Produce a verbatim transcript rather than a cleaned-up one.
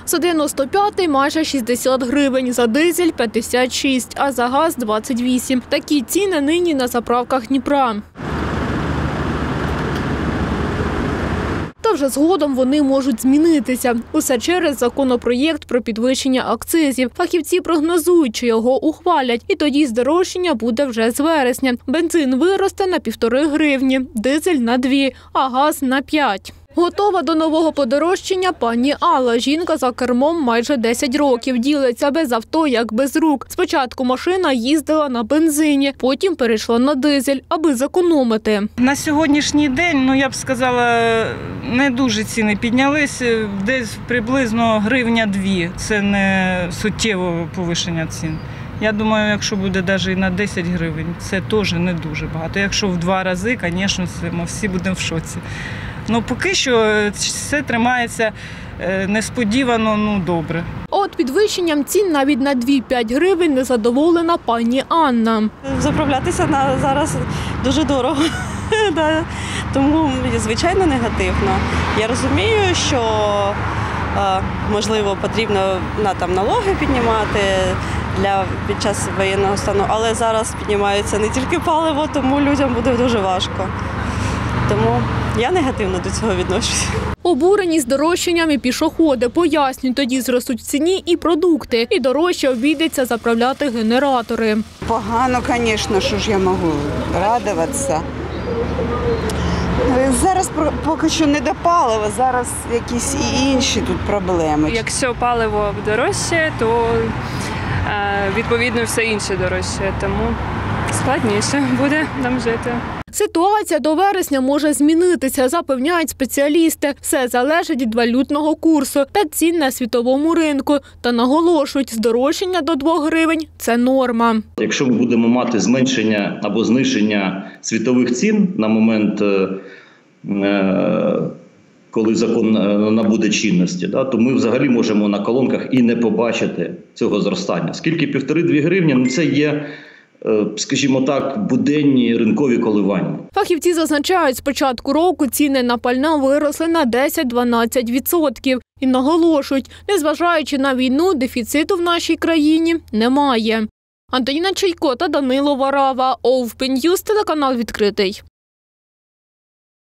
За дев'яносто п'ятий – майже шістдесят гривень, за дизель – п'ятдесят шість, а за газ – двадцять вісім. Такі ціни нині на заправках Дніпра. Та вже згодом вони можуть змінитися. Усе через законопроєкт про підвищення акцизів. Фахівці прогнозують, що його ухвалять. І тоді здорожчання буде вже з вересня. Бензин виросте на півтори гривні, дизель – на дві, а газ – на п'ять. Готова до нового подорожчання пані Алла. Жінка за кермом майже десять років. Ділиться без авто, як без рук. Спочатку машина їздила на бензині, потім перейшла на дизель, аби зекономити. На сьогоднішній день, ну я б сказала, не дуже ціни піднялися. Десь приблизно гривня-дві. Це не суттєве повищення цін. Я думаю, якщо буде навіть і на десять гривень, це теж не дуже багато. Якщо в два рази, звісно, ми всі будемо в шоці. Ну, поки що все тримається несподівано, ну, добре. От підвищенням цін навіть на дві-п'ять гривень незадоволена пані Анна. Заправлятися на зараз дуже дорого, тому, звичайно, негативно. Я розумію, що, можливо, потрібно на, там, налоги піднімати для, під час воєнного стану, але зараз піднімається не тільки паливо, тому людям буде дуже важко. Тому я негативно до цього відношуся. Обурені здорожчанням і пішоходи. Пояснюють, тоді зростуть в ціні і продукти. І дорожче обійдеться заправляти генератори. Погано, звісно, що ж я можу радуватися. Зараз поки що не до палива, зараз якісь і інші тут проблеми. Якщо паливо дорожче, то відповідно все інше дорожче. Тому складніше буде нам жити. Ситуація до вересня може змінитися, запевняють спеціалісти. Все залежить від валютного курсу та цін на світовому ринку. Та наголошують, здорожчання до двох гривень – це норма. Якщо ми будемо мати зменшення або зниження світових цін на момент, коли закон набуде чинності, то ми взагалі можемо на колонках і не побачити цього зростання. Скільки півтори-дві гривні, ну це є, скажімо так, буденні ринкові коливання. Фахівці зазначають, з початку року ціни на пальне виросли на десять-дванадцять відсотків. І наголошують, незважаючи на війну, дефіциту в нашій країні немає. Антоніна Чайко та Данило Варава. Open News, телеканал «Відкритий».